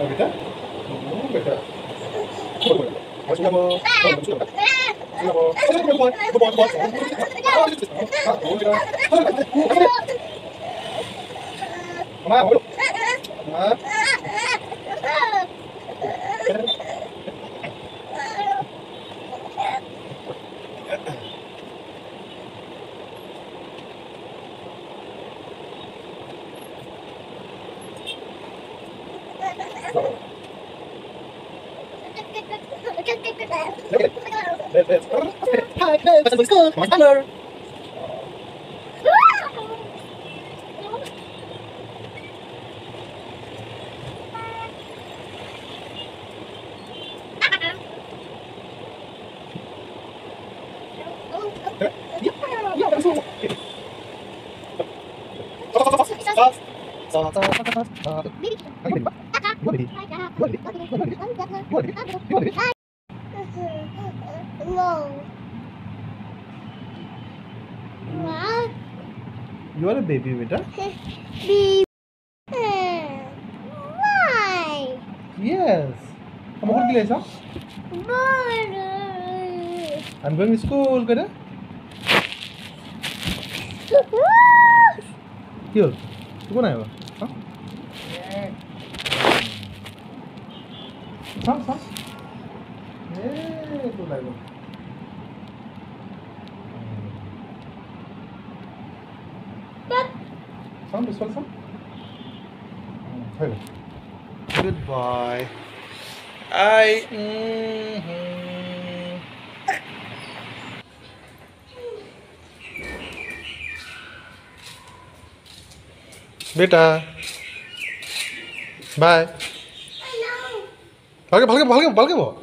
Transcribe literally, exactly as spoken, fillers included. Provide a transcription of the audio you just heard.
बेटा बेटा Hi, hello, what's school? My summer. No. What? You are a baby, beta. Baby. Why? Yes. Come on, Lisa. I'm going to school, kada? Here. Tu kau naik apa? Hah? Sam, sam. Eh, tu naik apa? Sam, this one, sam. Hey. Goodbye. I. Mm-hmm. Beta. Bye. भाग भाग भाग भाग